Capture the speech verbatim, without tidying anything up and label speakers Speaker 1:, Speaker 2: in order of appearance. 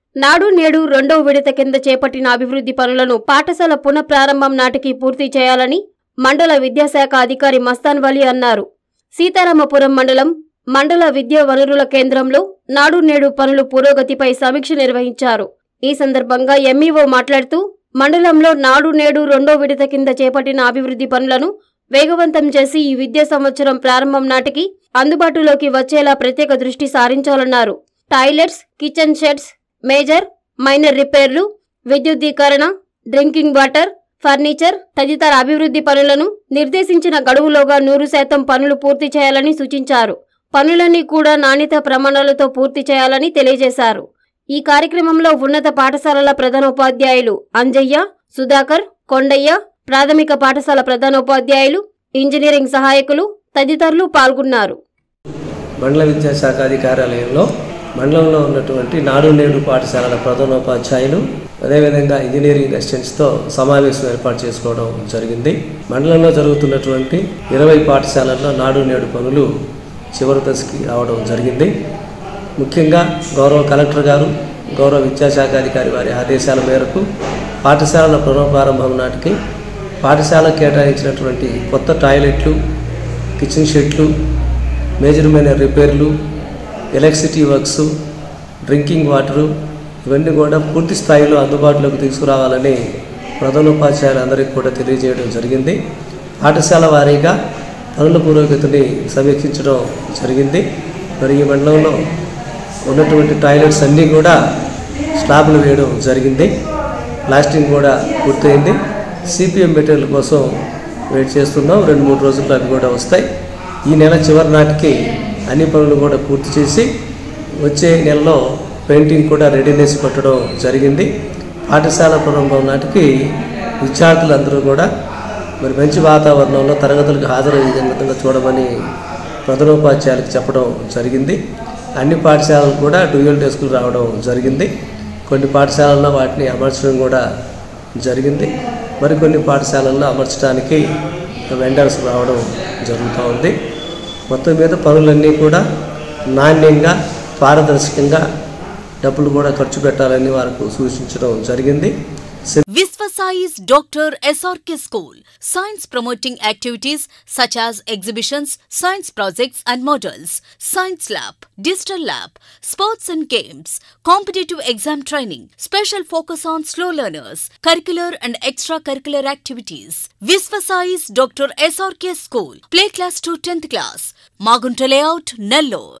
Speaker 1: నాడు నేడు రెండో విడత కింద చేపట్టిన అభివృద్ధి పనులను పాఠశాల పునఃప్రారంభం నాటికి పూర్తి చేయాలని మండల విద్యాశాఖ అధికారి మస్తాన్ వలి అన్నారు. సీతారామపురం మండలం మండల విద్యా వనరుల కేంద్రంలో నాడు నేడు పనులు పురోగతిపై సమీక్ష నిర్వహించారు. ఈ సందర్భంగా ఎంఈఓ మాట్లాడుతూ మండలంలో నాడు నేడు రెండో విడత కింద చేపట్టిన అభివృద్ధి పనులను వేగవంతం చేసి ఈ విద్యా సంవత్సరం ప్రారంభం నాటికి అందుబాటులోకి వచ్చేలా ప్రత్యేక దృష్టి సారించాలన్నారు. Toilets, kitchen sheds, major, minor రిపేర్లు, విద్యుద్దీకరణ, డ్రింకింగ్ వాటర్, ఫర్నిచర్ తదితర అభివృద్ధి పనులను నిర్దేశించిన గడువులోగా నూరు శాతం పనులు పూర్తి చేయాలని సూచించారు. పనులన్నీ కూడా నాణ్యత ప్రమాణాలతో పూర్తి చేయాలని తెలియజేశారు. ఈ కార్యక్రమంలో ఉన్నత పాఠశాలల ప్రధానోపాధ్యాయులు అంజయ్య, సుధాకర్, కొండయ్య, ప్రాథమిక పాఠశాల ప్రధానోపాధ్యాయులు, ఇంజనీరింగ్ సహాయకులు తదితరులు పాల్గొన్నారు.
Speaker 2: మండల విద్యాశాఖ కార్యాలయంలో మండలంలో ఉన్నటువంటి నాడు నేడు పాఠశాలల ప్రధానోపాధ్యాయులు అదేవిధంగా ఇంజనీరింగ్ అసిస్టెంట్స్తో సమావేశం ఏర్పాటు చేసుకోవడం జరిగింది. మండలంలో జరుగుతున్నటువంటి ఇరవై పాఠశాలల్లో నాడు నేడు పనులు చివరి దశకి రావడం జరిగింది. ముఖ్యంగా గౌరవ కలెక్టర్ గారు, గౌరవ విద్యాశాఖ అధికారి వారి ఆదేశాల మేరకు పాఠశాలల పునఃప్రారంభం నాటికి పాఠశాల కేటాయించినటువంటి కొత్త టాయిలెట్లు, కిచెన్ షెడ్లు, మేజర్ మైనర్ రిపేర్లు, ఎలక్ట్రిసిటీ వర్క్స్, డ్రింకింగ్ వాటరు ఇవన్నీ కూడా పూర్తి స్థాయిలో అందుబాటులోకి తీసుకురావాలని ప్రధానోపాధ్యాయులందరికీ కూడా తెలియజేయడం జరిగింది. పాఠశాల వారీగా పనుల పురోగతిని సమీక్షించడం జరిగింది. మరి ఈ మండలంలో ఉన్నటువంటి టాయిలెట్స్ అన్నీ కూడా స్లాబ్లు వేయడం జరిగింది. ప్లాస్టింగ్ కూడా పూర్తయింది. సిపిఎం మెటీరియల్ కోసం వెయిట్ చేస్తున్నాం. రెండు మూడు రోజుల్లో అవి కూడా వస్తాయి. ఈ నెల చివరి నాటికి అన్ని పనులు కూడా పూర్తి చేసి వచ్చే నెలలో పెయింటింగ్ కూడా రెడీనెస్ పెట్టడం జరిగింది. పాఠశాల ప్రారంభం నాటికి విద్యార్థులందరూ కూడా మరి మంచి వాతావరణంలో తరగతులకు హాజరయ్యే విధంగా చూడమని ప్రధానోపాధ్యాయులకు చెప్పడం జరిగింది. అన్ని పాఠశాలలు కూడా డ్యూయల్ డెస్కులు రావడం జరిగింది. కొన్ని పాఠశాలల్లో వాటిని అమర్చడం కూడా జరిగింది. మరికొన్ని పాఠశాలల్లో అమర్చడానికి వెండర్స్ రావడం జరుగుతూ ఉంది. మొత్తం మీద పనులన్నీ కూడా నాణ్యంగా పారదర్శకంగా డబ్బులు కూడా ఖర్చు పెట్టాలని వారికి సూచించడం జరిగింది.
Speaker 3: Visvasai's Doctor S R K School. Science promoting activities such as exhibitions, science projects and models, science lab, digital lab, sports and games, competitive exam training, special focus on slow learners, curricular and extracurricular activities. Visvasai's Doctor S R K School. Play class to tenth class. Magunta Layout, Nellore.